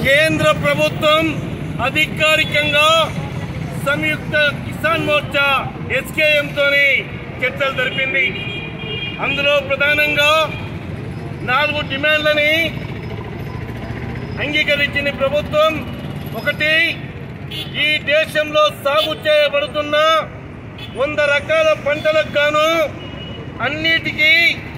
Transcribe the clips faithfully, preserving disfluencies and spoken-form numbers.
కేంద్ర ప్రభుత్వం అధికారికంగా సంయుక్త కిసాన్ మోర్చా ఎస్కేఎం తోని చర్చలు జరిపింది. అందులో ప్రధానంగా నాలుగు డిమాండ్లని అంగీకరించిన ప్రభుత్వం. ఒకటి, ఈ దేశంలో సాగు చేయబడుతున్న వంద రకాల పంటలకు గాను అన్నిటికీ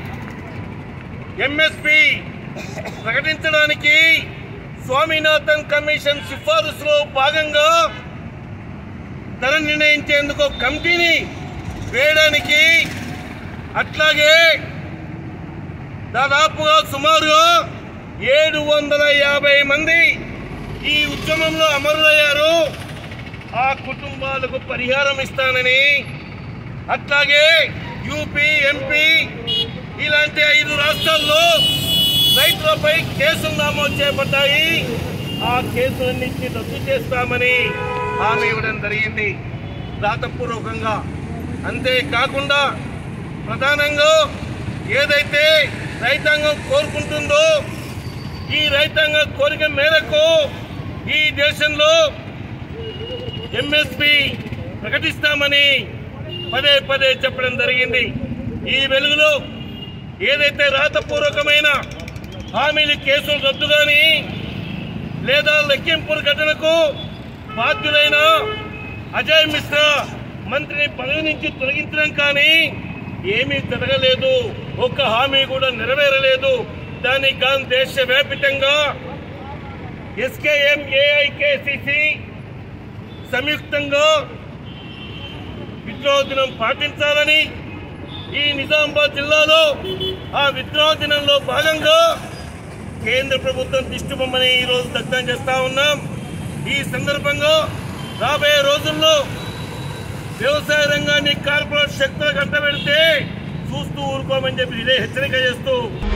ఎంఎస్పి ప్రకటించడానికి స్వామినాథన్ కమిషన్ సిఫారసులో భాగంగా ధర నిర్ణయించేందుకు కమిటీని వేయడానికి, అట్లాగే దాదాపుగా సుమారుగా ఏడు వందల యాభై మంది ఈ ఉద్యమంలో అమరులయ్యారు, ఆ కుటుంబాలకు పరిహారం ఇస్తానని, అట్లాగే యూపీ, ఎంపీ ఇలాంటి ఐదు రాష్ట్రాల్లో రైతులపై కేసులు నమోదు చేపట్టాయి, ఆ కేసులన్నింటినీ రద్దు చేస్తామని హామీ ఇవ్వడం జరిగింది రాతపూర్వకంగా. అంతేకాకుండా ప్రధానంగా ఏదైతే రైతాంగం కోరుకుంటుందో ఈ రైతాంగ కోరిక మేరకు ఈ దేశంలో ఎంఎస్పి ప్రకటిస్తామని పదే పదే చెప్పడం జరిగింది. ఈ వెలుగులో ఏదైతే రాతపూర్వకమైన హామీలు కేసులు రద్దు కానీ లేదా లెక్కింపుల ఘటనకు బాధ్యులైన అజయ్ మిశ్రా మంత్రిని పదవి నుంచి తొలగించడం కానీ ఏమీ జరగలేదు, ఒక్క హామీ కూడా నెరవేరలేదు. దానికి గాను దేశవ్యాప్తంగా ఎస్కేఎం, ఏఐకేసీసీ సంయుక్తంగా విద్రోహ దినం పాటించాలని ఈ నిజామాబాద్ జిల్లాలో ఆ విద్రోహ దినంలో భాగంగా కేంద్ర ప్రభుత్వం దిష్టిబొమ్మని ఈరోజు దగ్ధం చేస్తా ఉన్నాం. ఈ సందర్భంగా రాబోయే రోజుల్లో వ్యవసాయ రంగాన్ని కార్పొరేట్ శక్తులకు అంటబెడితే చూస్తూ ఊరుకోమని చెప్పి ఇదే హెచ్చరిక చేస్తూ